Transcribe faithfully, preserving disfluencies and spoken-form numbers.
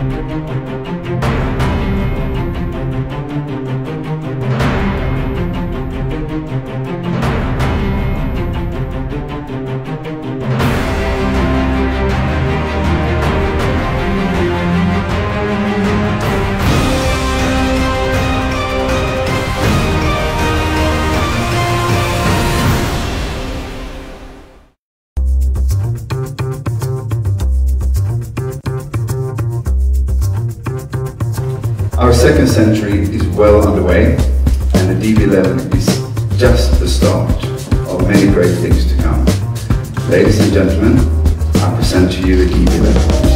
Our second century is well underway, and the D B eleven is just the start of many great things to come. Ladies and gentlemen, I present to you the D B eleven.